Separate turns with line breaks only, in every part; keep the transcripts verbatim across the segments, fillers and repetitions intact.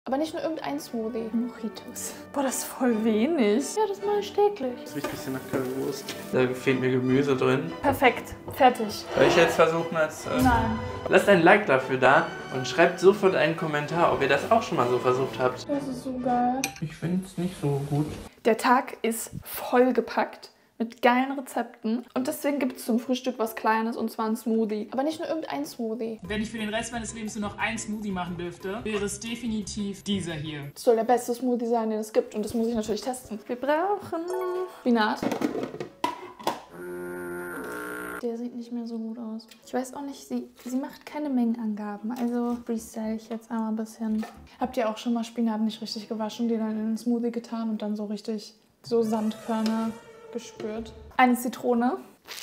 Aber nicht nur irgendein Smoothie. Mojitos. Boah, das ist voll wenig. Ja, das mache ich täglich.
Das riecht ein bisschen nach Currywurst. Da fehlt mir Gemüse drin.
Perfekt. Fertig.
Soll ich jetzt versuchen, als... Äh,
Nein.
Lasst ein Like dafür da und schreibt sofort einen Kommentar, ob ihr das auch schon mal so versucht habt.
Das ist so geil.
Ich finde es nicht so gut.
Der Tag ist vollgepackt mit geilen Rezepten. Und deswegen gibt es zum Frühstück was Kleines, und zwar ein Smoothie. Aber nicht nur irgendein Smoothie.
Wenn ich für den Rest meines Lebens nur noch ein Smoothie machen dürfte, wäre es definitiv dieser hier.
Das soll der beste Smoothie sein, den es gibt. Und das muss ich natürlich testen. Wir brauchen Spinat. Der sieht nicht mehr so gut aus. Ich weiß auch nicht, sie, sie macht keine Mengenangaben. Also freestyle ich jetzt einmal ein bisschen. Habt ihr auch schon mal Spinat nicht richtig gewaschen, die dann in den Smoothie getan und dann so richtig so Sandkörner gespürt? Eine Zitrone.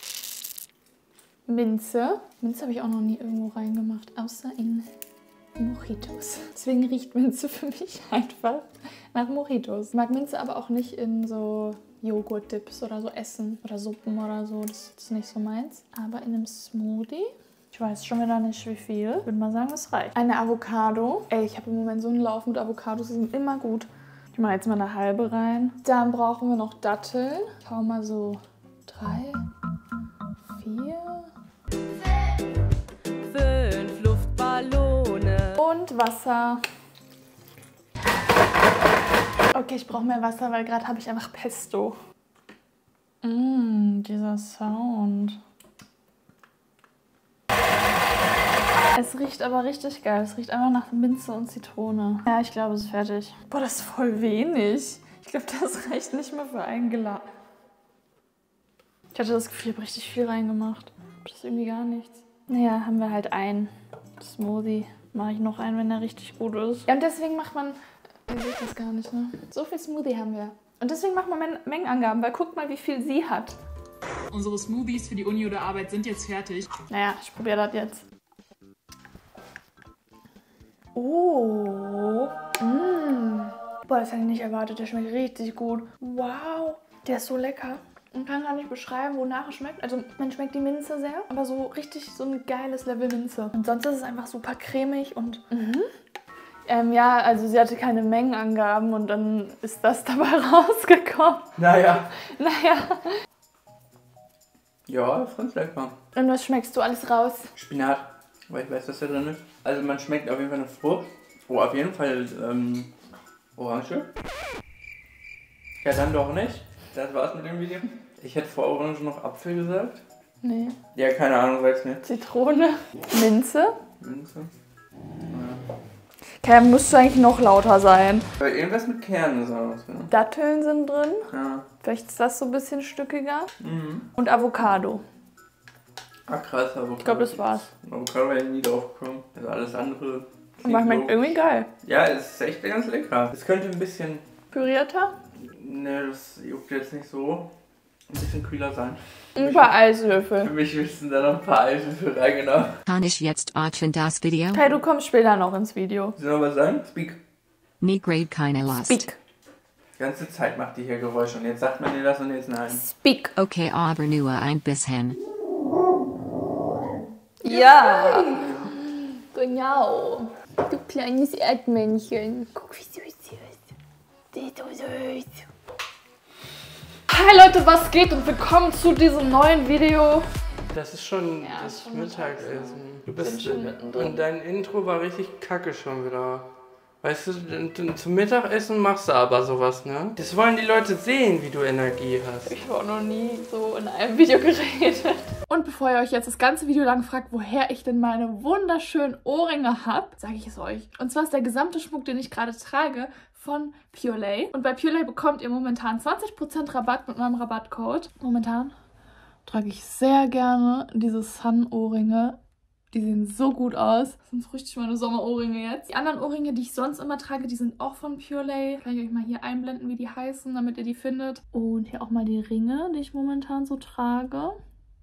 Minze. Minze habe ich auch noch nie irgendwo reingemacht, außer in Mojitos. Deswegen riecht Minze für mich einfach nach Mojitos. Ich mag Minze aber auch nicht in so Joghurt-Dips oder so essen oder Suppen oder so. Das ist nicht so meins. Aber in einem Smoothie, ich weiß schon wieder nicht wie viel. Ich würde mal sagen, das reicht. Eine Avocado. Ey, ich habe im Moment so einen Lauf mit Avocados. Die sind immer gut. Ich mache jetzt mal eine halbe rein. Dann brauchen wir noch Datteln. Ich hau mal so drei, vier.
Fünf Luftballone.
Und Wasser. Okay, ich brauche mehr Wasser, weil gerade habe ich einfach Pesto. Mmm, dieser Sound. Es riecht aber richtig geil. Es riecht einfach nach Minze und Zitrone. Ja, ich glaube, es ist fertig. Boah, das ist voll wenig. Ich glaube, das reicht nicht mehr für ein Glas. Ich hatte das Gefühl, ich habe richtig viel reingemacht. Das ist irgendwie gar nichts. Naja, haben wir halt einen Smoothie. Mache ich noch einen, wenn der richtig gut ist. Ja, und deswegen macht man... Ihr seht das gar nicht, ne? So viel Smoothie haben wir. Und deswegen macht man Men Mengenangaben, weil guckt mal, wie viel sie hat.
Unsere Smoothies für die Uni oder Arbeit sind jetzt fertig.
Naja, ich probiere das jetzt. Oh. Mm. Boah, das hätte ich nicht erwartet. Der schmeckt richtig gut. Wow. Der ist so lecker. Man kann gar nicht beschreiben, wonach es schmeckt. Also man schmeckt die Minze sehr, aber so richtig so ein geiles Level Minze. Und sonst ist es einfach super cremig und... Mhm. Ähm, ja, also sie hatte keine Mengenangaben und dann ist das dabei rausgekommen.
Naja.
Naja.
Ja, ich fand's lecker.
Und was schmeckst du alles raus?
Spinat, weil ich weiß, dass da drin ist. Also man schmeckt auf jeden Fall eine Frucht. Oh, auf jeden Fall ähm, Orange. Ja, dann doch nicht. Das war's mit dem Video. Ich hätte vor Orange noch Apfel gesagt.
Nee.
Ja, keine Ahnung, sag's mir.
Zitrone. Minze.
Minze.
Okay, müsste eigentlich noch lauter sein.
Weil irgendwas mit Kernen ist aus, ja.
Datteln sind drin.
Ja.
Vielleicht ist das so ein bisschen stückiger.
Mhm.
Und Avocado.
Ah, krass, Avocado.
Ich glaube, das war's.
Avocado wäre ich nie drauf gekommen. Also alles andere.
Aber schmeckt irgendwie geil.
Ja, es ist echt ganz lecker. Es könnte ein bisschen.
Pürierter?
Ne, das juckt jetzt nicht so. Ein bisschen kühler sein.
Ein paar
Für
Eiswürfel.
mich müssten da noch ein paar Eiswürfel rein, genau.
Kann ich jetzt öffnen das Video?
Hey, du kommst später noch ins Video.
Soll ich noch was sagen? Speak.
Nie grade keine Lust.
Speak.
Die ganze Zeit macht die hier Geräusche und jetzt sagt man dir das und jetzt nein.
Speak.
Okay, aber nur ein bisschen.
Ja. Genau. Du kleines Erdmännchen. Guck, wie süß sie ist. Sie ist so süß. Hi Leute, was geht und willkommen zu diesem neuen Video.
Das ist schon
Ja,
das
schon
Mittagessen. Du
Sind
bist
schon mittendrin.
und dein Intro war richtig kacke schon wieder. Weißt du, zum Mittagessen machst du aber sowas, ne? Das wollen die Leute sehen, wie du Energie hast.
Ich habe noch nie so in einem Video geredet. Und bevor ihr euch jetzt das ganze Video lang fragt, woher ich denn meine wunderschönen Ohrringe habe, sage ich es euch. Und zwar ist der gesamte Schmuck, den ich gerade trage, von Purelay. Und bei Purelay bekommt ihr momentan zwanzig Prozent Rabatt mit meinem Rabattcode. Momentan trage ich sehr gerne diese Sun-Ohrringe. Die sehen so gut aus. Das sind so richtig meine Sommerohrringe jetzt. Die anderen Ohrringe, die ich sonst immer trage, die sind auch von Purelay. Kann ich euch mal hier einblenden, wie die heißen, damit ihr die findet. Und hier auch mal die Ringe, die ich momentan so trage.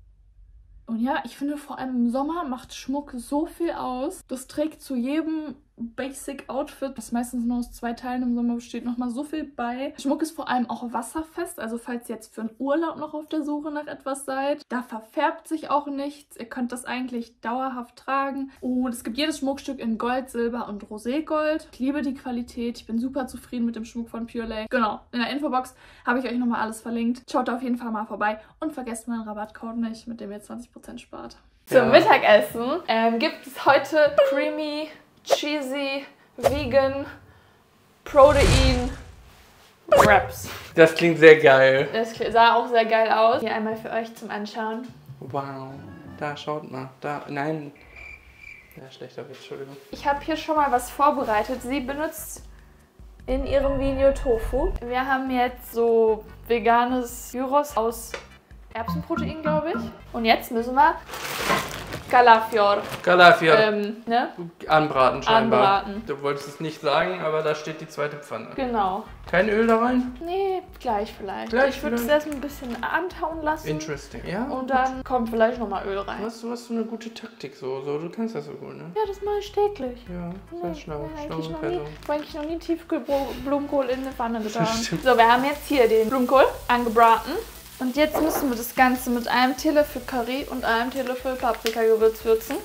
Und ja, ich finde vor allem im Sommer macht Schmuck so viel aus. Das trägt zu jedem Basic Outfit, das meistens nur aus zwei Teilen im Sommer besteht, nochmal so viel bei. Schmuck ist vor allem auch wasserfest, also falls ihr jetzt für einen Urlaub noch auf der Suche nach etwas seid, da verfärbt sich auch nichts. Ihr könnt das eigentlich dauerhaft tragen. Und es gibt jedes Schmuckstück in Gold, Silber und Roségold. Ich liebe die Qualität, ich bin super zufrieden mit dem Schmuck von Pure Lake. Genau, in der Infobox habe ich euch nochmal alles verlinkt. Schaut da auf jeden Fall mal vorbei und vergesst meinen Rabattcode nicht, mit dem ihr zwanzig Prozent spart.
Ja.
Zum Mittagessen ähm, gibt es heute Creamy, Cheesy, Vegan, Protein Wraps.
Das klingt sehr geil.
Das sah auch sehr geil aus. Hier einmal für euch zum Anschauen.
Wow, da schaut mal. Da, nein. Ja, schlechter Witz, Entschuldigung.
Ich habe hier schon mal was vorbereitet. Sie benutzt in ihrem Video Tofu. Wir haben jetzt so veganes Gyros aus Erbsenprotein, glaube ich. Und jetzt müssen wir Kalafior
Kalafior.
ähm, ne?
Anbraten scheinbar.
Anbraten.
Du wolltest es nicht sagen, aber da steht die zweite Pfanne.
Genau.
Kein Öl da rein?
Nee, gleich vielleicht.
Gleich
ich würde es
vielleicht.
erst ein bisschen antauen lassen.
Interesting, ja.
Und dann kommt vielleicht nochmal Öl rein.
Du hast, du hast so eine gute Taktik, so, so. Du kannst das so gut, ne?
Ja, das mache ich täglich.
Ja, sehr
Nee,
schlau.
nee,
Schlaue
eigentlich noch nie,
Person.
ich habe eigentlich noch nie Tiefkühlblumenkohl in eine Pfanne getan.
Stimmt.
So, wir haben jetzt hier den Blumenkohl angebraten. Und jetzt müssen wir das Ganze mit einem Teelöffel Curry und einem Teelöffel Paprikagewürz würzen.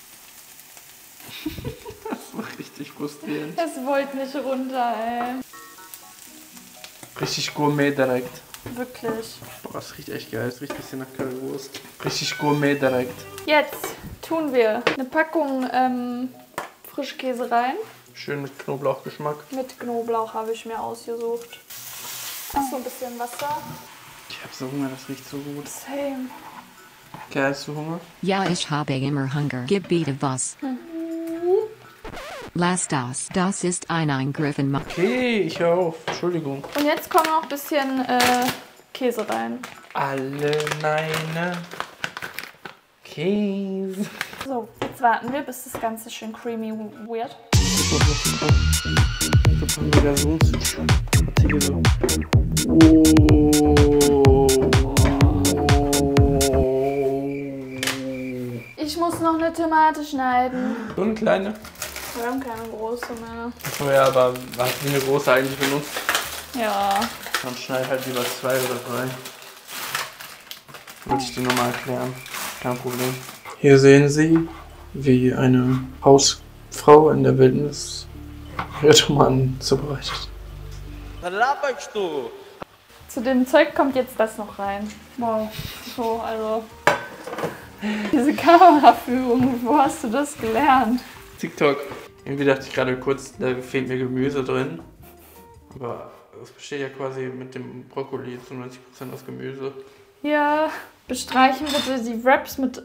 Das war richtig frustrierend.
Es wollte nicht runter, ey.
Richtig Gourmet direkt.
Wirklich.
Boah, das riecht echt geil. Es riecht ein bisschen nach Currywurst. Richtig Gourmet direkt.
Jetzt tun wir eine Packung ähm, Frischkäse rein.
Schön mit Knoblauchgeschmack.
Mit Knoblauch habe ich mir ausgesucht. Ach so, ein bisschen Wasser.
Ich hab so Hunger, das riecht so gut.
Same.
Okay, hast du Hunger?
Ja, ich habe immer Hunger. Gib bitte was. Lass das. Das ist ein Eingriff in mein...
Okay, ich höre auf. Entschuldigung.
Und jetzt kommt noch ein bisschen äh, Käse rein.
Alle meine Käse.
So, jetzt warten wir, bis das Ganze schön creamy wird. Ich muss noch eine Tomate schneiden.
So eine kleine?
Wir haben keine große mehr.
Achso, ja, aber hast du eine große eigentlich benutzt?
Ja.
Dann schneid halt lieber zwei oder drei. Wollte ich dir nochmal erklären. Kein Problem. Hier sehen Sie, wie eine Hausfrau in der Wildnis ihre Tomaten zubereitet.
Was laberst du?
Zu dem Zeug kommt jetzt das noch rein. Wow. So, also. Diese Kameraführung, wo hast du das gelernt?
TikTok. Irgendwie dachte ich gerade kurz, da fehlt mir Gemüse drin. Aber es besteht ja quasi mit dem Brokkoli zu neunzig Prozent aus Gemüse.
Ja, bestreichen bitte die Wraps mit.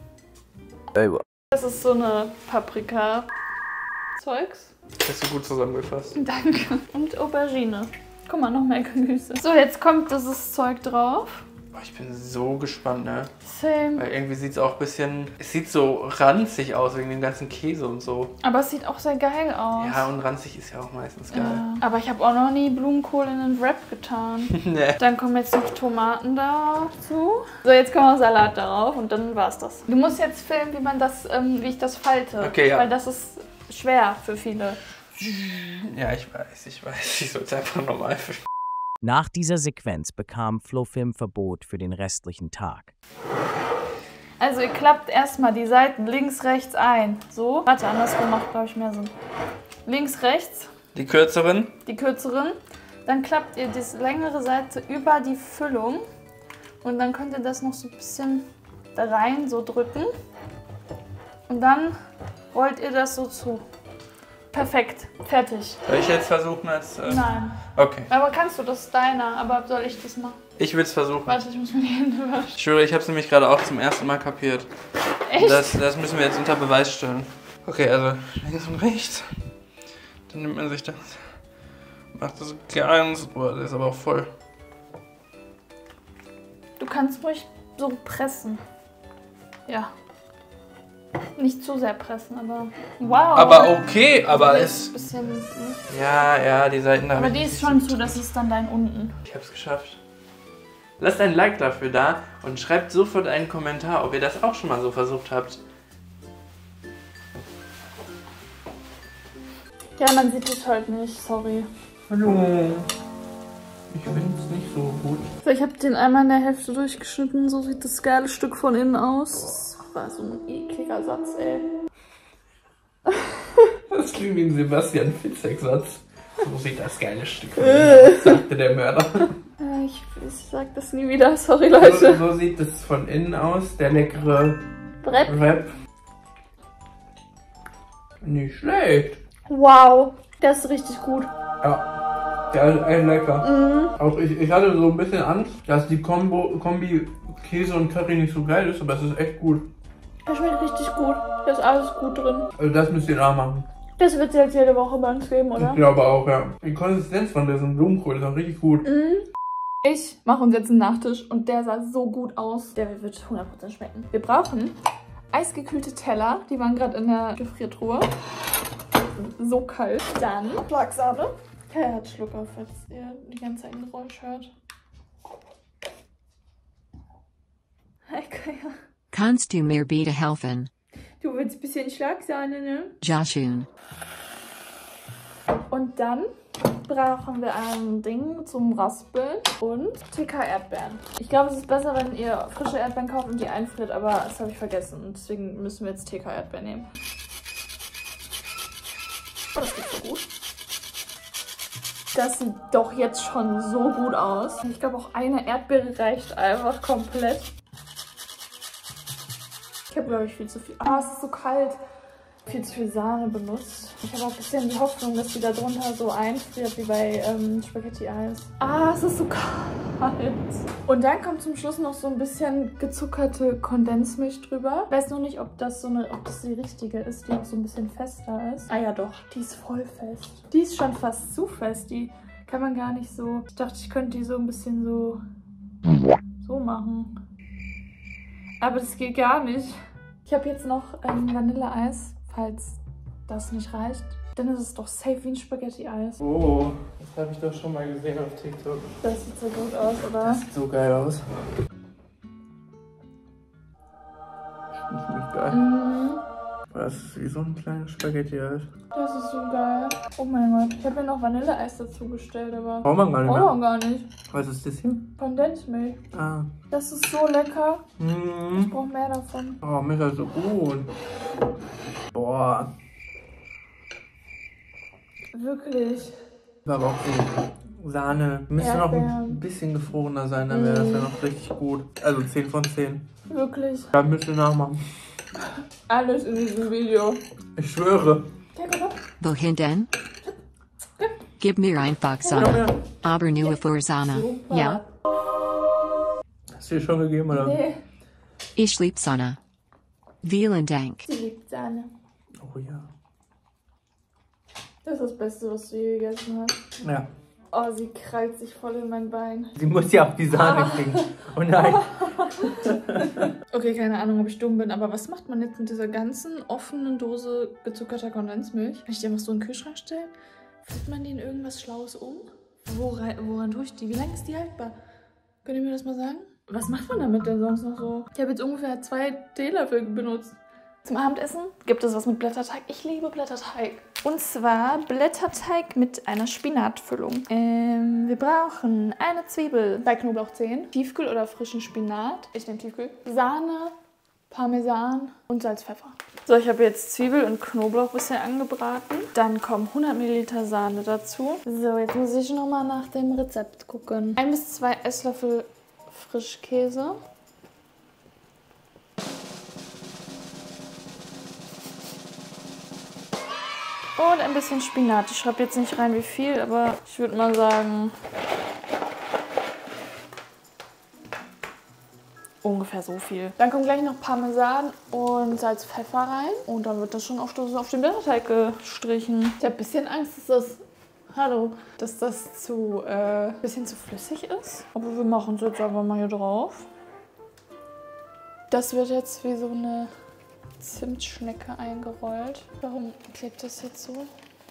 Das ist so eine Paprika-Zeugs.
Hast du gut zusammengefasst.
Danke. Und Aubergine. Guck mal, noch mehr Gemüse. So, jetzt kommt dieses Zeug drauf.
Boah, ich bin so gespannt, ne?
Same.
Weil irgendwie sieht es auch ein bisschen. Es sieht so ranzig aus wegen dem ganzen Käse und so.
Aber es sieht auch sehr geil aus.
Ja, und ranzig ist ja auch meistens geil.
Ja. Aber ich habe auch noch nie Blumenkohl in einen Wrap getan.
Ne.
Dann kommen jetzt noch Tomaten dazu. So, jetzt kommt noch Salat darauf und dann war's das. Du musst jetzt filmen, wie man das, ähm, wie ich das falte.
Okay, ja.
Weil das ist schwer für viele.
Ja, ich weiß, ich weiß. Ich sollte einfach normal filmen.
Nach dieser Sequenz bekam Flowfilm Verbot für den restlichen Tag.
Also ihr klappt erstmal die Seiten links, rechts ein. So. Warte, andersrum macht, glaube ich, mehr Sinn. Links, rechts,
Die kürzeren?
die kürzeren. Dann klappt ihr die längere Seite über die Füllung. Und dann könnt ihr das noch so ein bisschen da rein so drücken. Und dann rollt ihr das so zu. Perfekt, fertig.
Soll ich jetzt versuchen als. Äh...
Nein.
Okay.
Aber kannst du, das ist deiner. Aber soll ich das machen?
Ich will es versuchen.
Warte, ich muss mir die Hände waschen.
Ich schwöre, ich habe es nämlich gerade auch zum ersten Mal kapiert.
Echt?
Das, das müssen wir jetzt unter Beweis stellen. Okay, also links und rechts. Dann nimmt man sich das. Macht das ganz. Boah, der ist aber auch voll.
Du kannst ruhig so pressen. Ja. Nicht zu sehr pressen, aber. Wow!
Aber okay, aber
Also
es.
ist ein bisschen. Hm.
Ja, ja, die Seiten da.
Aber die ist schon zu, das ist dann dein unten.
Ich hab's geschafft. Lasst ein Like dafür da und schreibt sofort einen Kommentar, ob ihr das auch schon mal so versucht habt.
Ja, man sieht es halt nicht, sorry.
Hallo. Ich finde es nicht so gut.
So, ich habe den einmal in der Hälfte durchgeschnitten. So sieht das geile Stück von innen aus. Das war so ein ekliger Satz, ey.
Das klingt wie ein Sebastian Fitzek-Satz. So sieht das geile Stück von innen aus, sagte der Mörder.
Ich, ich sag das nie wieder, sorry Leute.
So, so sieht es von innen aus, der leckere
Brett.
Wrap. Nicht schlecht.
Wow, das ist richtig gut.
Ja, der ist echt lecker.
Mhm.
Auch ich, ich hatte so ein bisschen Angst, dass die Kombo, Kombi Käse und Curry nicht so geil ist, aber es ist echt gut.
Das schmeckt richtig gut. Da ist alles gut drin.
Also das müsst ihr nachmachen.
Das wird es jetzt jede Woche bei uns geben, oder?
Ich glaube auch, ja. Die Konsistenz von diesem Blumenkohl ist auch richtig gut.
Mhm. Ich mache uns jetzt einen Nachtisch und der sah so gut aus. Der wird hundert Prozent schmecken. Wir brauchen eisgekühlte Teller. Die waren gerade in der Gefriertruhe. So kalt. Dann Schlagsahne. Kaya hat Schluck auf, falls ihr die ganze Zeit ein Geräusch hört. Hi Kaya.
Kannst du mir bitte helfen?
Du willst ein bisschen Schlagsahne, ne?
Joshun.
Und dann brauchen wir ein Ding zum Raspeln und T K Erdbeeren. Ich glaube, es ist besser, wenn ihr frische Erdbeeren kauft und die einfriert, aber das habe ich vergessen. Und deswegen müssen wir jetzt T K Erdbeeren nehmen. Oh, das geht so gut. Das sieht doch jetzt schon so gut aus. Ich glaube, auch eine Erdbeere reicht einfach komplett. Ich habe, glaube ich, viel zu viel... Ah, es ist so kalt. Viel zu viel Sahne benutzt. Ich habe auch ein bisschen die Hoffnung, dass die da drunter so einfriert wie bei ähm, Spaghetti-Eis. Ah, es ist so kalt. Und dann kommt zum Schluss noch so ein bisschen gezuckerte Kondensmilch drüber. Ich weiß noch nicht, ob das so eine, ob das die richtige ist, die auch so ein bisschen fester ist. Ah ja doch, die ist voll fest. Die ist schon fast zu fest. Die kann man gar nicht so... Ich dachte, ich könnte die so ein bisschen so... so machen. Aber das geht gar nicht. Ich habe jetzt noch ähm, Vanilleeis, falls das nicht reicht. Dann ist es doch safe wie ein Spaghetti-Eis.
Oh, das habe ich doch schon mal gesehen auf TikTok.
Das sieht so gut aus, oder?
Das sieht so geil aus. Das ist nicht geil.
Mhm.
Das ist wie so ein kleines Spaghetti-Eis.
Das ist so geil. Oh mein Gott. Ich habe mir noch Vanilleeis dazu gestellt, aber...
Braucht man gar nicht
Oh,
mehr.
gar nicht.
Was ist das hier?
Kondensmilch.
Ah.
Das ist so lecker. Ich
Mhm.
brauche mehr davon.
Oh, mega so gut. Boah.
Wirklich.
Aber auch so Sahne. Müsste noch
Erdbeeren.
ein bisschen gefrorener sein, dann wäre das ja noch richtig gut. Also zehn von zehn.
Wirklich.
Da müsst ihr nachmachen.
Alles in diesem Video.
Ich schwöre.
Ja, komm.
Wohin denn? Gib mir einfach Sahne. Aber nur für Sahne.
Super.
Ja?
Hast du dir schon gegeben, oder?
Nee,
Ich lieb Sahne. Vielen Dank.
sie liebt Sahne.
Oh ja.
Das ist das Beste, was du je gegessen hast.
Ja.
Oh, sie krallt sich voll in mein Bein.
Sie muss ja auch die Sahne kriegen. Oh nein.
Okay, keine Ahnung, ob ich dumm bin, aber was macht man jetzt mit dieser ganzen offenen Dose gezuckerter Kondensmilch? Kann ich die einfach so in den Kühlschrank stellen? Füllt man die in irgendwas Schlaues um? Woran, woran tue ich die? Wie lange ist die haltbar? Könnt ihr mir das mal sagen? Was macht man damit denn sonst noch so? Ich habe jetzt ungefähr zwei Teelöffel benutzt. Zum Abendessen gibt es was mit Blätterteig. Ich liebe Blätterteig. Und zwar Blätterteig mit einer Spinatfüllung. Ähm, wir brauchen eine Zwiebel bei Knoblauchzehen, Tiefkühl oder frischen Spinat. Ich nehme Tiefkühl. Sahne, Parmesan und Salz, Pfeffer. So, ich habe jetzt Zwiebel und Knoblauch ein bisschen angebraten. Dann kommen hundert Milliliter Sahne dazu. So, jetzt muss ich nochmal nach dem Rezept gucken. Ein bis zwei Esslöffel Frischkäse. Und ein bisschen Spinat. Ich schreibe jetzt nicht rein, wie viel, aber ich würde mal sagen, ungefähr so viel. Dann kommt gleich noch Parmesan und Salz, Pfeffer rein. Und dann wird das schon auf, auf den Blätterteig gestrichen. Ich habe ein bisschen Angst, dass das, hallo, dass das zu, äh, bisschen zu flüssig ist. Aber wir machen es jetzt einfach mal hier drauf. Das wird jetzt wie so eine Zimtschnecke eingerollt. Warum klebt das jetzt so?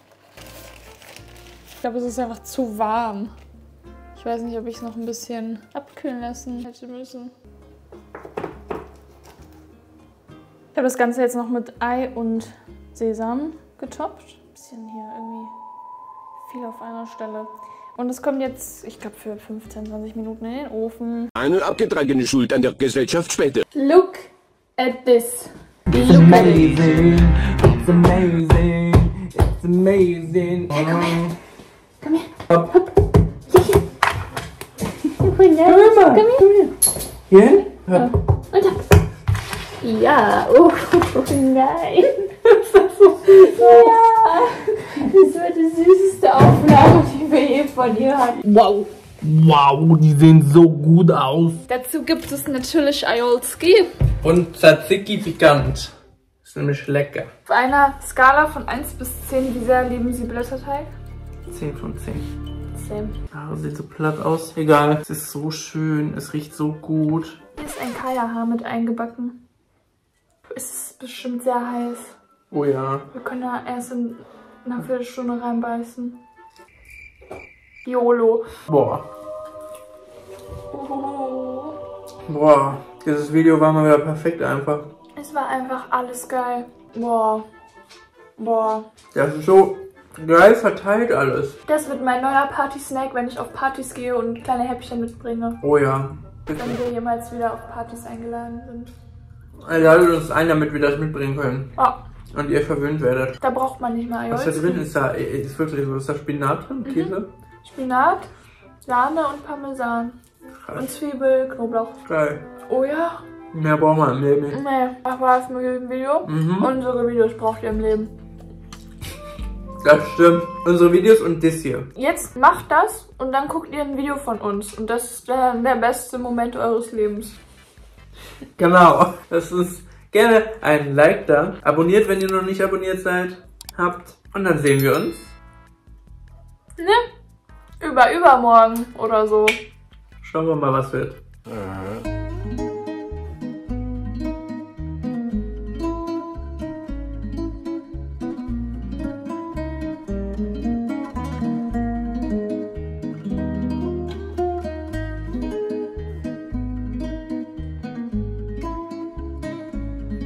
Ich glaube, es ist einfach zu warm. Ich weiß nicht, ob ich es noch ein bisschen abkühlen lassen hätte müssen. Ich habe das Ganze jetzt noch mit Ei und Sesam getoppt. Ein bisschen hier irgendwie viel auf einer Stelle. Und es kommt jetzt, ich glaube, für fünfzehn, zwanzig Minuten in den Ofen.
Eine abgetragene Schuld an der Gesellschaft später.
Look at this.
It's amazing, it's amazing, it's amazing.
Hey, komm her. Komm her.
Hopp.
Hopp. Hier, hier.
Komm her.
Komm her.
Hier hin? Hopp.
Und hopp. Ja, oh nein. Das ist so süß. Ja, das war die süßeste Aufnahme, die wir je von ihr hatten.
Wow. Wow, die sehen so gut aus.
Dazu gibt es natürlich Aiolski.
Und Tzatziki pikant. Ist nämlich lecker.
Auf einer Skala von eins bis zehn, wie sehr lieben Sie Blätterteig?
zehn von zehn.
zehn.
Ah, sieht so platt aus. Egal, es ist so schön, es riecht so gut.
Hier ist ein Kaya-Haar mit eingebacken. Es ist bestimmt sehr heiß.
Oh ja.
Wir können da erst in einer Viertelstunde reinbeißen. YOLO.
Boah.
Oh.
Boah. Dieses Video war mal wieder perfekt einfach.
Es war einfach alles geil. Boah. Boah.
Das ist so geil verteilt alles.
Das wird mein neuer Party-Snack, wenn ich auf Partys gehe und kleine Häppchen mitbringe.
Oh ja.
Wenn wir jemals wieder auf Partys eingeladen sind.
Ladet uns ein, damit wir das mitbringen können.
Oh,
Und ihr verwöhnt werdet.
da braucht man nicht mehr
Was da
Aiolski.
drin ist, da ist wirklich so, ist da Spinat drin, Käse?
Spinat, Sahne und Parmesan. Und Zwiebel, Knoblauch.
Geil.
Oh ja.
Mehr brauchen wir im Leben nicht.
Nee, das war's mit diesem Video.
Mhm.
Unsere Videos braucht ihr im Leben.
Das stimmt. Unsere Videos und das hier.
Jetzt macht das und dann guckt ihr ein Video von uns. Und das ist der, der beste Moment eures Lebens.
Genau. Das ist gerne ein Like da. Abonniert, wenn ihr noch nicht abonniert seid. Habt. Und dann sehen wir uns.
Ne? Über übermorgen oder so.
Schauen wir mal, was wird.